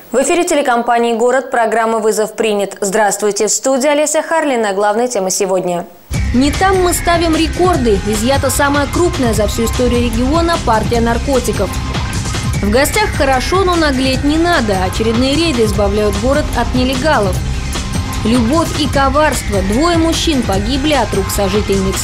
В эфире телекомпании «Город» программа «Вызов принят». Здравствуйте, в студии Олеся Харлина. Главная тема сегодня. Не там мы ставим рекорды. Изъята самая крупная за всю историю региона партия наркотиков. В гостях хорошо, но наглеть не надо. Очередные рейды избавляют город от нелегалов. Любовь и коварство. Двое мужчин погибли от рук сожительниц.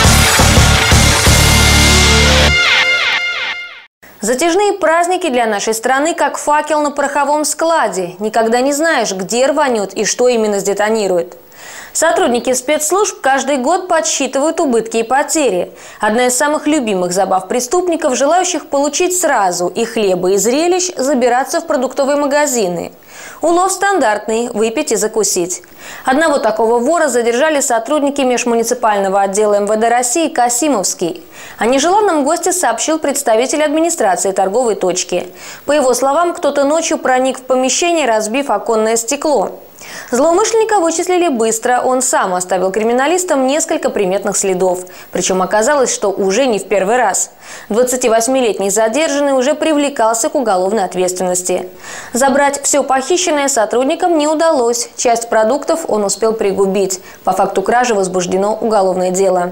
Затяжные праздники для нашей страны как факел на пороховом складе. Никогда не знаешь, где рванет и что именно сдетонирует. Сотрудники спецслужб каждый год подсчитывают убытки и потери. Одна из самых любимых забав преступников, желающих получить сразу и хлеба, и зрелищ, забираться в продуктовые магазины. Улов стандартный – выпить и закусить. Одного такого вора задержали сотрудники межмуниципального отдела МВД России Касимовский. О нежеланном госте сообщил представитель администрации торговой точки. По его словам, кто-то ночью проник в помещение, разбив оконное стекло. Злоумышленника вычислили быстро. Он сам оставил криминалистам несколько приметных следов. Причем оказалось, что уже не в первый раз. 28-летний задержанный уже привлекался к уголовной ответственности. Забрать все похищенное сотрудникам не удалось. Часть продуктов он успел пригубить. По факту кражи возбуждено уголовное дело.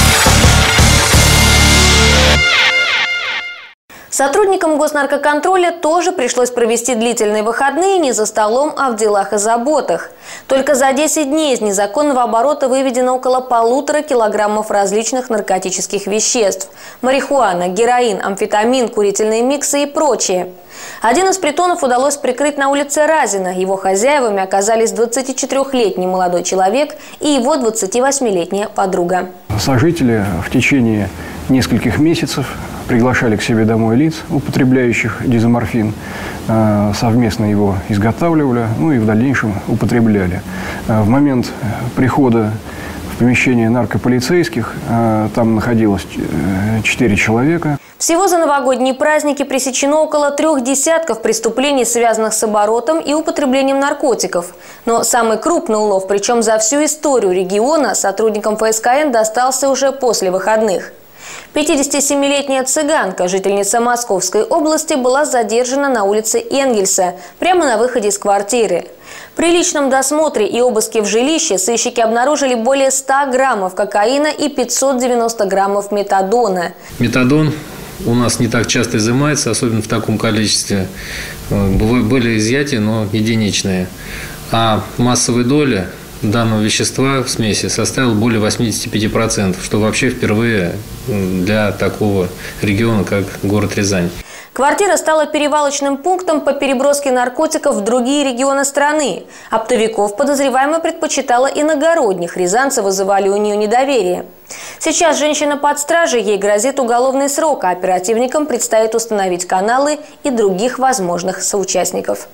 Сотрудникам госнаркоконтроля тоже пришлось провести длительные выходные не за столом, а в делах и заботах. Только за 10 дней из незаконного оборота выведено около 1,5 килограммов различных наркотических веществ – марихуана, героин, амфетамин, курительные миксы и прочее. Один из притонов удалось прикрыть на улице Разина. Его хозяевами оказались 24-летний молодой человек и его 28-летняя подруга. Сожители в течение нескольких месяцев приглашали к себе домой лиц, употребляющих дизоморфин, совместно его изготавливали, ну и в дальнейшем употребляли. В момент прихода в помещение наркополицейских там находилось 4 человека. Всего за новогодние праздники пресечено около 3 десятков преступлений, связанных с оборотом и употреблением наркотиков. Но самый крупный улов, причем за всю историю региона, сотрудникам ФСКН достался уже после выходных. 57-летняя цыганка, жительница Московской области, была задержана на улице Энгельса, прямо на выходе из квартиры. При личном досмотре и обыске в жилище сыщики обнаружили более 100 граммов кокаина и 590 граммов метадона. Метадон у нас не так часто изымается, особенно в таком количестве. Были изъятия, но единичные. А массовая доля данного вещества в смеси составил более 85%, что вообще впервые для такого региона, как город Рязань. Квартира стала перевалочным пунктом по переброске наркотиков в другие регионы страны. Оптовиков подозреваемая предпочитала иногородних. Рязанцы вызывали у нее недоверие. Сейчас женщина под стражей, ей грозит уголовный срок, а оперативникам предстоит установить каналы и других возможных соучастников.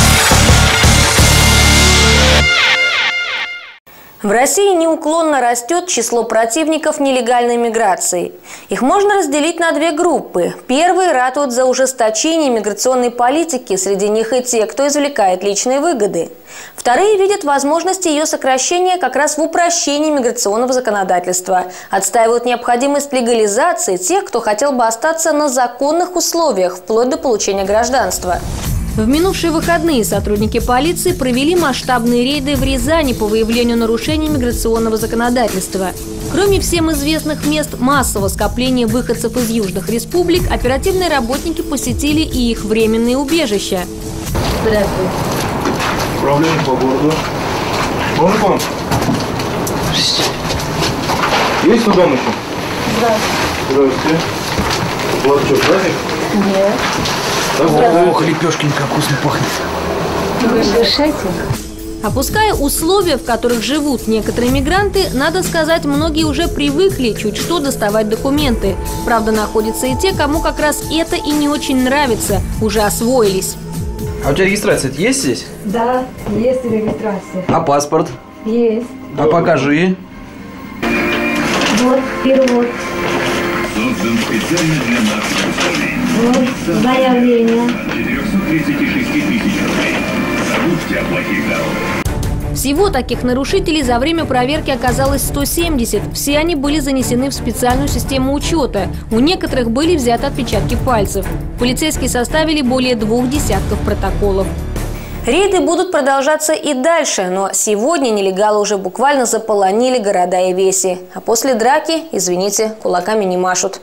В России неуклонно растет число противников нелегальной миграции. Их можно разделить на 2 группы. Первые ратуют за ужесточение миграционной политики, среди них и те, кто извлекает личные выгоды. Вторые видят возможность ее сокращения как раз в упрощении миграционного законодательства. Отстаивают необходимость легализации тех, кто хотел бы остаться на законных условиях, вплоть до получения гражданства. В минувшие выходные сотрудники полиции провели масштабные рейды в Рязани по выявлению нарушений миграционного законодательства. Кроме всем известных мест массового скопления выходцев из южных республик, оперативные работники посетили и их временные убежища. Здравствуйте. Управление по городу. Можно к вам? Есть кто дома еще? Здравствуйте. Здравствуйте. У вас что, праздник? Нет. Ох, лепешки как вкусно пахнет. Разрешайте? Опуская условия, в которых живут некоторые мигранты, надо сказать, многие уже привыкли чуть что доставать документы. Правда, находятся и те, кому как раз это и не очень нравится, уже освоились. А у тебя регистрация есть здесь? Да, есть регистрация. А паспорт? Есть. А покажи. Вот, перевод. Создан специально для наших условий. Вот, заявление. 436 тысяч рублей. Забудьте о плохих дорогах. Всего таких нарушителей за время проверки оказалось 170. Все они были занесены в специальную систему учета. У некоторых были взяты отпечатки пальцев. Полицейские составили более 2 десятков протоколов. Рейды будут продолжаться и дальше, но сегодня нелегалы уже буквально заполонили города и веси. А после драки, извините, кулаками не машут.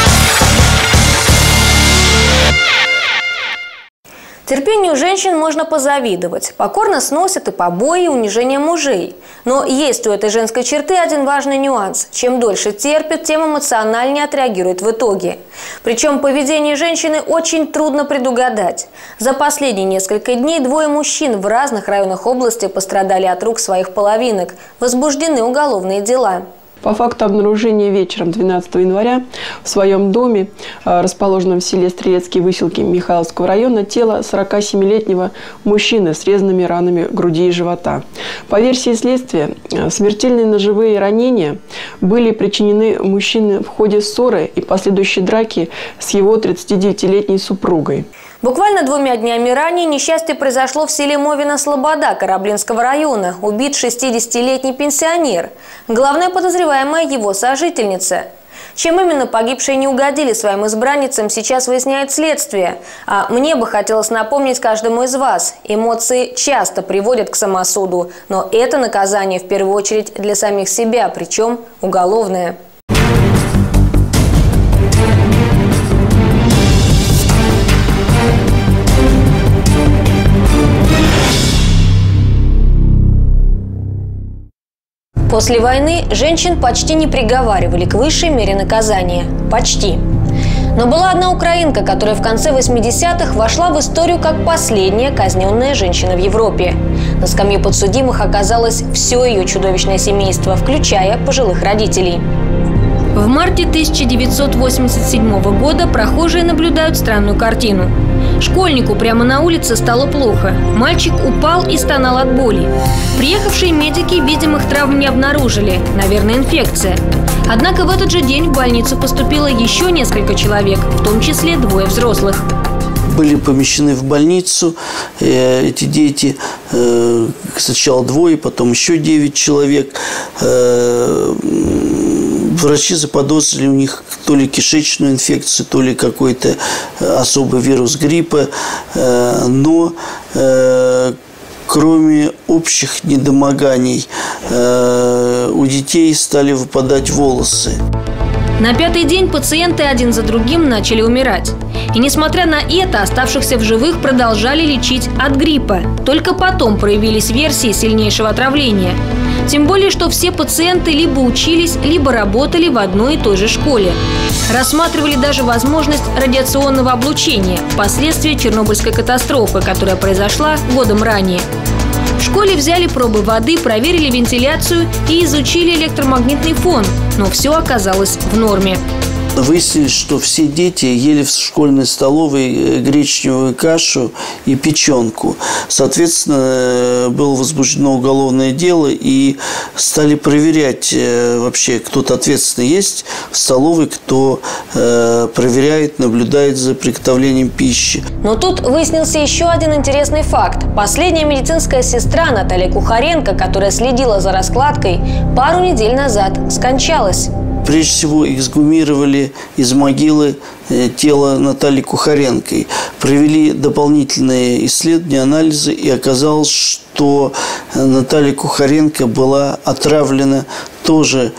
Терпению женщин можно позавидовать. Покорно сносят и побои, и унижение мужей. Но есть у этой женской черты один важный нюанс. Чем дольше терпит, тем эмоциональнее отреагирует в итоге. Причем поведение женщины очень трудно предугадать. За последние несколько дней 2 мужчин в разных районах области пострадали от рук своих половинок. Возбуждены уголовные дела. По факту обнаружения вечером 12 января в своем доме, расположенном в селе Стрелецкие Выселки Михайловского района, тело 47-летнего мужчины с резанными ранами груди и живота. По версии следствия, смертельные ножевые ранения были причинены мужчине в ходе ссоры и последующей драки с его 39-летней супругой. Буквально 2 днями ранее несчастье произошло в селе Мовино-Слобода Кораблинского района. Убит 60-летний пенсионер. Главная подозреваемая его сожительница. Чем именно погибшие не угодили своим избранницам, сейчас выясняет следствие. А мне бы хотелось напомнить каждому из вас. Эмоции часто приводят к самосуду. Но это наказание в первую очередь для самих себя, причем уголовное. После войны женщин почти не приговаривали к высшей мере наказания. Почти. Но была одна украинка, которая в конце 80-х вошла в историю как последняя казненная женщина в Европе. На скамье подсудимых оказалось все ее чудовищное семейство, включая пожилых родителей. В марте 1987 года прохожие наблюдают странную картину. Школьнику прямо на улице стало плохо. Мальчик упал и стонал от боли. Приехавшие медики видимых травм не обнаружили. Наверное, инфекция. Однако в этот же день в больницу поступило еще несколько человек, в том числе 2 взрослых. Были помещены в больницу эти дети, сначала 2, потом еще 9 человек. Врачи заподозрили у них то ли кишечную инфекцию, то ли какой-то особый вирус гриппа, но кроме общих недомоганий у детей стали выпадать волосы. На 5-й день пациенты один за другим начали умирать. И несмотря на это, оставшихся в живых продолжали лечить от гриппа. Только потом проявились версии сильнейшего отравления. Тем более, что все пациенты либо учились, либо работали в одной и той же школе. Рассматривали даже возможность радиационного облучения, последствия Чернобыльской катастрофы, которая произошла годом ранее. В школе взяли пробы воды, проверили вентиляцию и изучили электромагнитный фон, но все оказалось в норме. Выяснилось, что все дети ели в школьной столовой гречневую кашу и печенку. Соответственно, было возбуждено уголовное дело и стали проверять вообще, кто-то ответственный есть в столовой, кто проверяет, наблюдает за приготовлением пищи. Но тут выяснился еще один интересный факт. Последняя медицинская сестра Наталья Кухаренко, которая следила за раскладкой, пару недель назад скончалась. Прежде всего, эксгумировали из могилы тело Натальи Кухаренко. Провели дополнительные исследования, анализы, и оказалось, что Наталья Кухаренко была отравлена тоже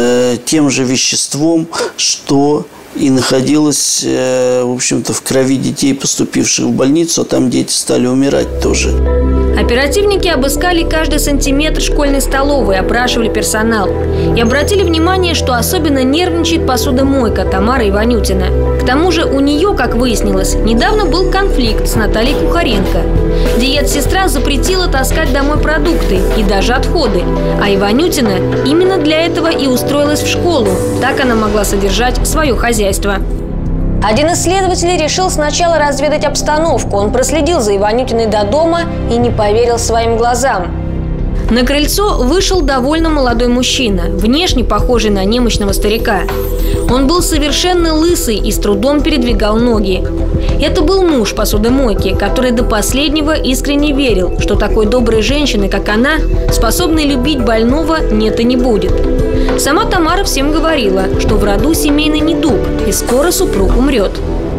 тем же веществом, что и находилась, в общем-то, в крови детей, поступивших в больницу, а там дети стали умирать тоже. Оперативники обыскали каждый сантиметр школьной столовой, опрашивали персонал. И обратили внимание, что особенно нервничает посудомойка Тамара Иванютина. К тому же у нее, как выяснилось, недавно был конфликт с Натальей Кухаренко. Диет-сестра запретила таскать домой продукты и даже отходы. А Иванютина именно для этого и устроилась в школу. Так она могла содержать свое хозяйство. Один из следователей решил сначала разведать обстановку. Он проследил за Иванютиной до дома и не поверил своим глазам. На крыльцо вышел довольно молодой мужчина, внешне похожий на немощного старика. Он был совершенно лысый и с трудом передвигал ноги. Это был муж посудомойки, который до последнего искренне верил, что такой доброй женщины, как она, способной любить больного, нет и не будет. Сама Тамара всем говорила, что в роду семейный недуг, и скоро супруг умрет.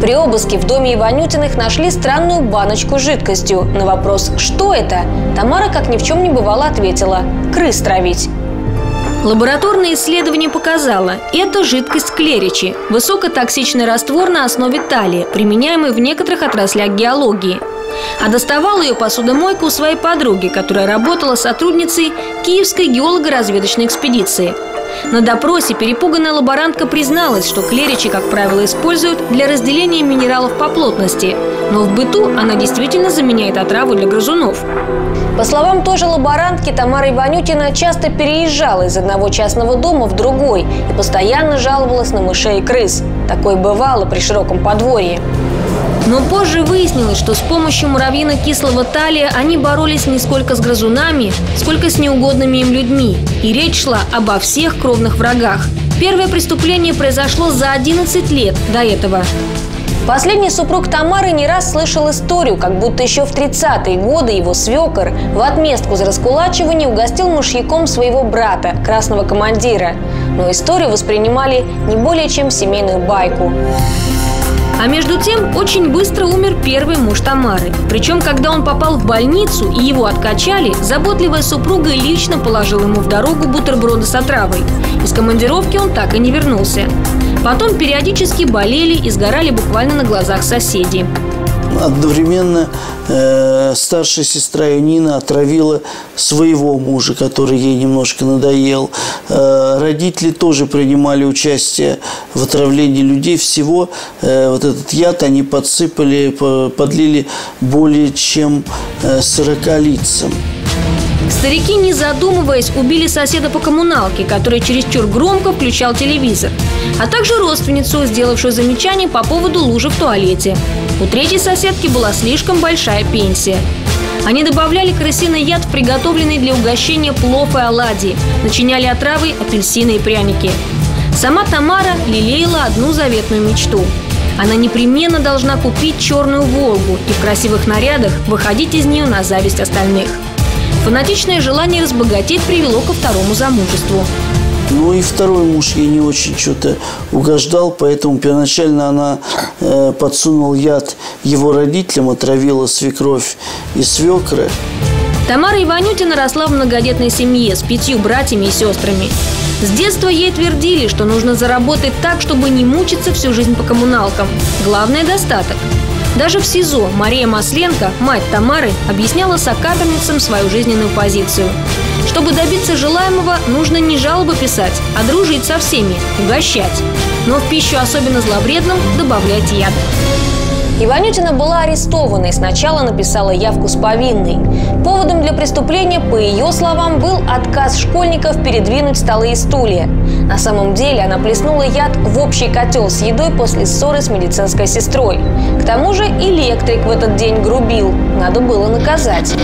При обыске в доме Иванютиных нашли странную баночку с жидкостью. На вопрос «что это?», Тамара, как ни в чем не бывало, ответила «крыс травить». Лабораторное исследование показало – это жидкость клеричи – высокотоксичный раствор на основе талия, применяемый в некоторых отраслях геологии. А доставала ее посудомойка у своей подруги, которая работала сотрудницей Киевской геолого-разведочной экспедиции. На допросе перепуганная лаборантка призналась, что клеричи, как правило, используют для разделения минералов по плотности, но в быту она действительно заменяет отраву для грызунов. По словам той же лаборантки, Тамара Иванютина часто переезжала из одного частного дома в другой и постоянно жаловалась на мышей и крыс. Такое бывало при широком подворье. Но позже выяснилось, что с помощью муравьино-кислого талия они боролись не сколько с грызунами, сколько с неугодными им людьми. И речь шла обо всех кровных врагах. Первое преступление произошло за 11 лет до этого. Последний супруг Тамары не раз слышал историю, как будто еще в 30-е годы его свекор в отместку за раскулачивание угостил мышьяком своего брата, красного командира. Но историю воспринимали не более чем семейную байку. А между тем, очень быстро умер первый муж Тамары. Причем, когда он попал в больницу и его откачали, заботливая супруга лично положила ему в дорогу бутерброды с отравой. Из командировки он так и не вернулся. Потом периодически болели и сгорали буквально на глазах соседей. Одновременно старшая сестра Нина отравила своего мужа, который ей немножко надоел. Родители тоже принимали участие в отравлении людей. Всего вот этот яд они подсыпали, подлили более чем 40 лицам. Старики, не задумываясь, убили соседа по коммуналке, который чересчур громко включал телевизор, а также родственницу, сделавшую замечание по поводу лужи в туалете. У третьей соседки была слишком большая пенсия. Они добавляли крысиный яд в приготовленные для угощения плов и оладьи, начиняли отравой апельсины и пряники. Сама Тамара лелеяла одну заветную мечту. Она непременно должна купить черную «Волгу» и в красивых нарядах выходить из нее на зависть остальных. Фанатичное желание разбогатеть привело ко второму замужеству. Ну и второй муж ей не очень что-то угождал, поэтому первоначально она подсунула яд его родителям, отравила свекровь и свекра. Тамара Иванютина росла в многодетной семье с 5 братьями и сестрами. С детства ей твердили, что нужно заработать так, чтобы не мучиться всю жизнь по коммуналкам. Главное – достаток. Даже в СИЗО Мария Масленко, мать Тамары, объясняла сокамерницам свою жизненную позицию. Чтобы добиться желаемого, нужно не жалобы писать, а дружить со всеми, угощать. Но в пищу особенно зловредным добавлять яд. Иванютина была арестована и сначала написала явку с повинной. Поводом для преступления, по ее словам, был отказ школьников передвинуть столы и стулья. На самом деле она плеснула яд в общий котел с едой после ссоры с медицинской сестрой. К тому же электрик в этот день грубил. Надо было наказать.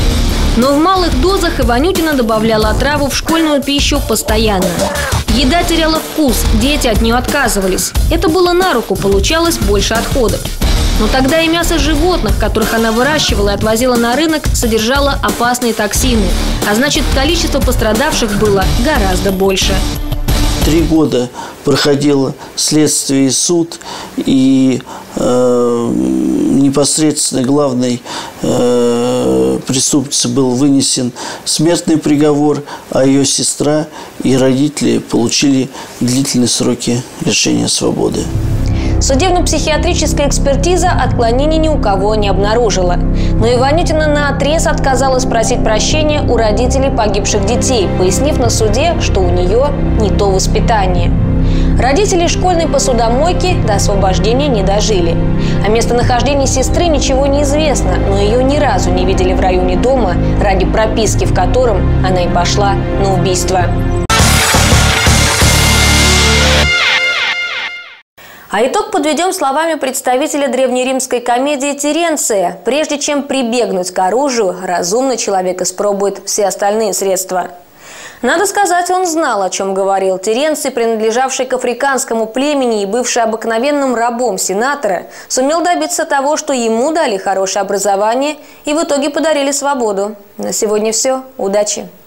Но в малых дозах Иванютина добавляла отраву в школьную пищу постоянно. Еда теряла вкус, дети от нее отказывались. Это было на руку, получалось больше отходов. Но тогда и мясо животных, которых она выращивала и отвозила на рынок, содержало опасные токсины. А значит, количество пострадавших было гораздо больше. 3 года проходило следствие и суд, и непосредственно главной преступнице был вынесен смертный приговор, а ее сестра и родители получили длительные сроки лишения свободы. Судебно-психиатрическая экспертиза отклонений ни у кого не обнаружила. Но Иванютина наотрез отказалась просить прощения у родителей погибших детей, пояснив на суде, что у нее не то воспитание. Родители школьной посудомойки до освобождения не дожили. О местонахождении сестры ничего не известно, но ее ни разу не видели в районе дома, ради прописки в котором она и пошла на убийство. А итог подведем словами представителя древнеримской комедии Теренция. Прежде чем прибегнуть к оружию, разумный человек испробует все остальные средства. Надо сказать, он знал, о чем говорил. Теренций, принадлежавший к африканскому племени и бывший обыкновенным рабом сенатора, сумел добиться того, что ему дали хорошее образование и в итоге подарили свободу. На сегодня все. Удачи!